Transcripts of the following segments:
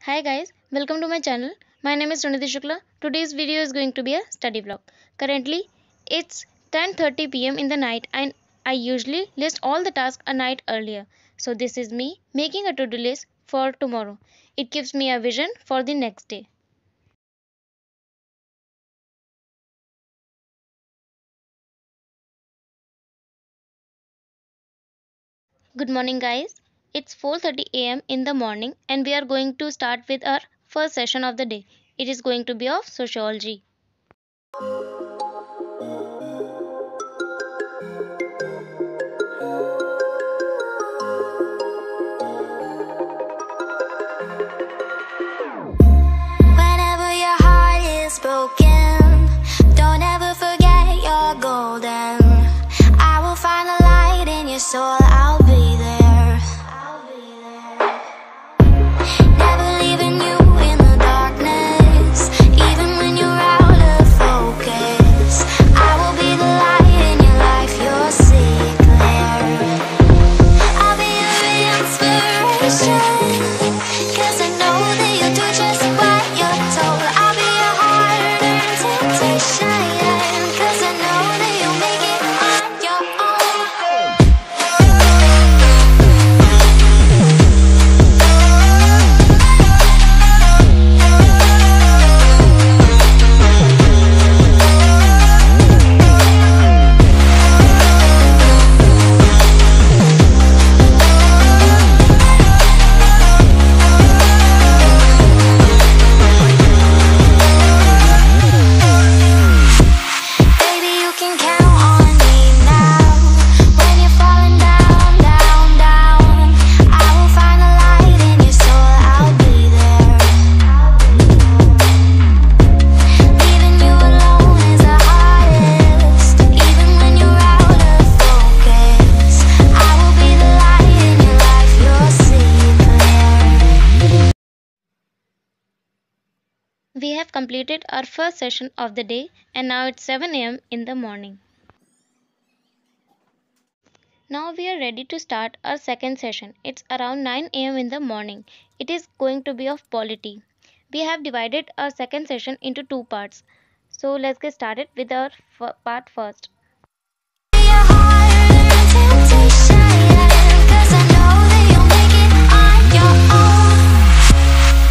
Hi guys, welcome to my channel. My name is Sunidhi Shukla. Today's video is going to be a study vlog. Currently, it's 10:30 p.m. in the night and I usually list all the tasks a night earlier. So this is me making a to-do list for tomorrow. It gives me a vision for the next day. Good morning guys. It's 4:30 a.m. in the morning and we are going to start with our first session of the day. It is going to be of sociology. Whenever your heart is broken, don't ever forget you're golden. I will find a light in your soul, I'll be there. Never leaving you in the darkness, even when you're out of focus. I will be the light in your life, you'll see it clear. I'll be your inspiration, 'cause I know that you'll do just what you're told. I'll be your hard-earned temptation, 'cause I know that you'll make it on your own. Baby, you can count on me now. When you're falling down, down, down, I will find a light in your soul, I'll be there. Leaving you alone is the hardest, even when you're out of focus. I will be the light in your life, you'll see it clear. We have completed our first session of the day and now it's 7 a.m. in the morning. Now we are ready to start our second session. It's around 9 a.m. in the morning. It is going to be of polity. We have divided our second session into two parts. So let's get started with our part first. Your hard-earned temptation, 'cause I know that you'll make it on your own.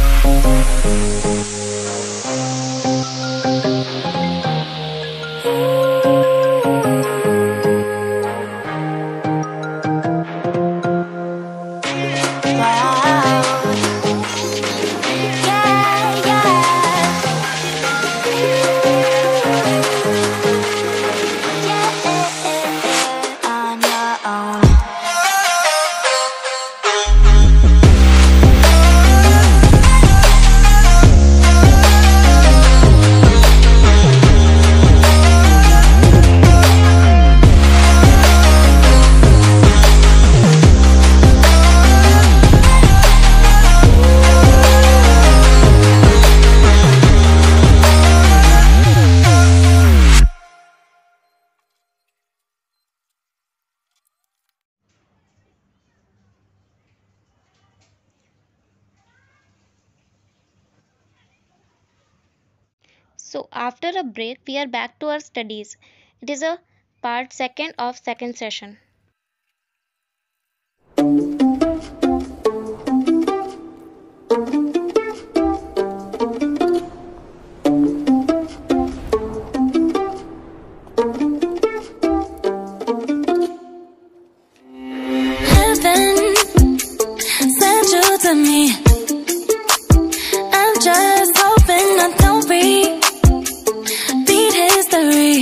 Wow. Yeah, yeah. On your own. So after a break we are back to our studies. It is a part second of second session. Heaven sent you to me. I'm just hoping I don't repeat history.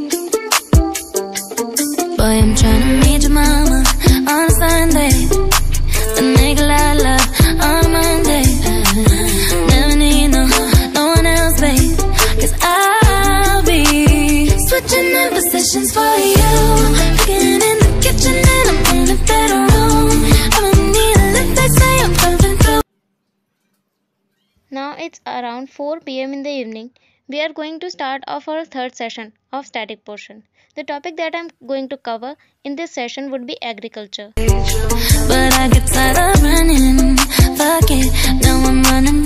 Boy, I'm trying to meet your mama on a Sunday, then make a lot of love on a Monday. Never need no one else, babe, 'cause I'll be switching up positions for you. Cooking in the kitchen and I'm in the bedroom. I don't need a lift, they say I'm coming through. Now it's around 4 p.m. in the evening. We are going to start off our third session of static portion. The topic that I'm going to cover in this session would be agriculture. But I get tired of running. Fuck it, now I'm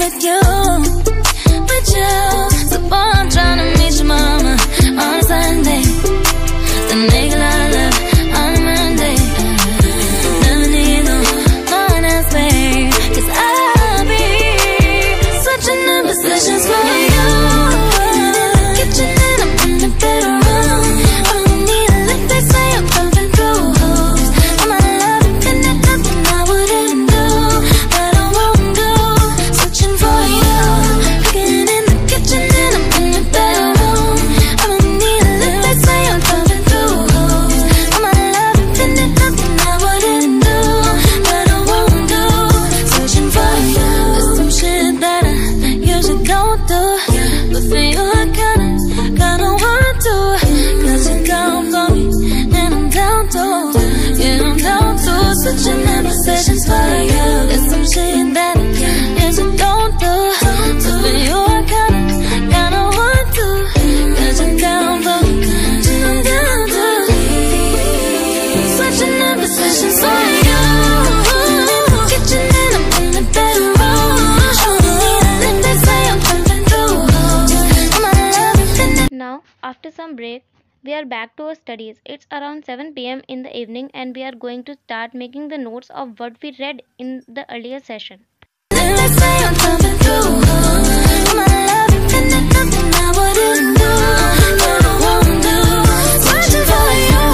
with you, with you. So boy, I'm trying to meet your mama on a Sunday, then make a lot of love on a Monday. Never need no one else, babe, 'cause I'll be switching the positions for you. Kitchen and I'm in the bedroom. I don't need a lick, they say I'm pumping through holes. I'm a loving thing that nothing I wouldn't do, that I won't do. Switching for you. Cooking in the kitchen and I'm in the bedroom. I don't need a lick, they say I'm pumping through holes. I'm a loving thing that nothing I wouldn't do, that I won't do. Switching for you. There's some shit that I usually don't do, but for you I kinda want to. 'Cause you're down for me and I'm down to, yeah, I'm down to. Switching the positions for you. There's some shit that I usually don't do, but for you I kinda want to. 'Cause you're down for me and I'm down to. Switching the positions for you. Kitchen and I'm in the bedroom. I don't need a lick, they say I'm pumping through holes. I'm a loving thing that. Now, after some break, we are back to our studies. It's around 7 p.m. in the evening and we are going to start making the notes of what we read in the earlier session. They say I'm pumping through holes. I'm a loving thing that nothing I wouldn't do, that I won't do. Switching for you,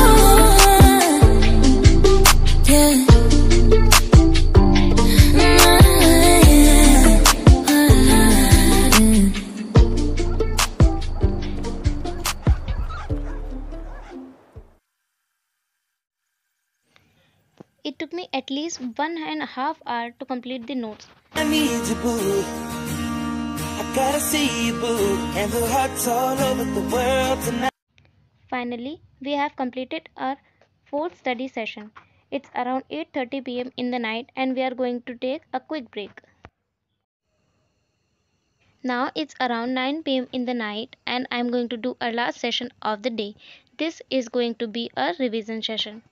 yeah. It took me at least 1.5 hours to complete the notes. I need you, boo. I gotta see you, boo. And the hearts all over the world tonight. Finally, we have completed our fourth study session. It's around 8:30 p.m. in the night and we are going to take a quick break. Now it's around 9 p.m. in the night and I'm going to do our last session of the day. This is going to be a revision session.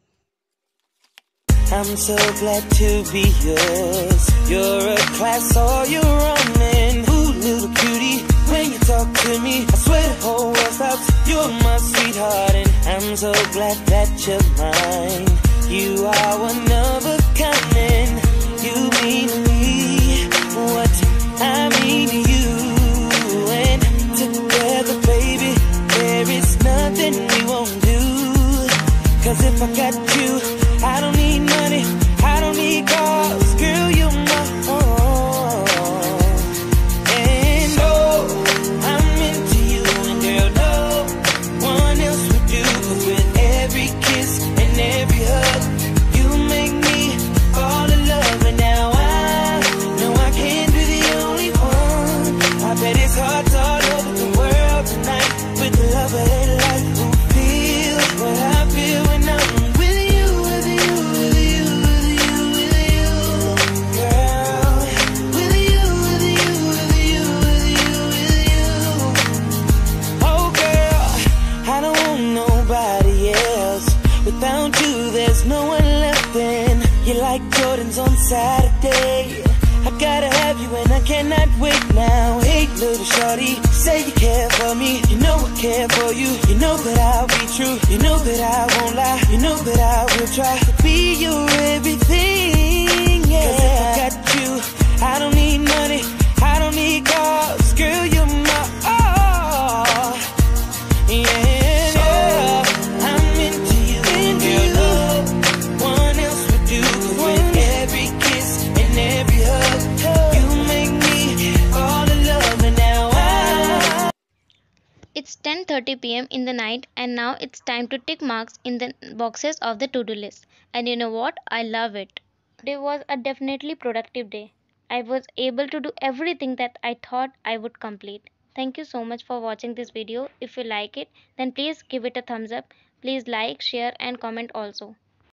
I'm so glad to be yours. You're a class all your own, and ooh, little cutie, when you talk to me, I swear the whole world stops. You're my sweetheart, and I'm so glad that you're mine. You are one of a kind, and you mean to me what I mean to you. And together, baby, there is nothing we won't do. 'Cause if I got you, I don't need money, I don't need cars, girl, you're my own. And oh, I'm into you, and girl, no one else would do. 'Cause with every kiss and every hug, you make me fall in love. And now I know I can't be the only one. I bet it's hearts all over the world tonight, with the love of their life, who feel what I feel when I'm with you, with you, with you, with you, with you, girl. With you, with you, with you, with you, with you. Oh girl, I don't want nobody else. Without you, there's no one left. And you're like Jordans on Saturday. I gotta have you and I cannot wait now. Hey little shorty, say you care for me. You know I care for you. You know that I'll be true. You know that I won't lie. You know that I will try to be your everything, yeah. 'Cause if I got you, I don't need money, I don't need cars, girl, you're my all. Yeah, yeah. I'm into you, and girl, no one else would do. 'Cause with every kiss and every hug, you make me fall in love. And now It's 10:30 p.m. in the night and now it's time to tick marks in the boxes of the to-do list. And you know what? I love it. Today was a definitely productive day. I was able to do everything that I thought I would complete. Thank you so much for watching this video. If you like it, then please give it a thumbs up. Please like, share and comment also.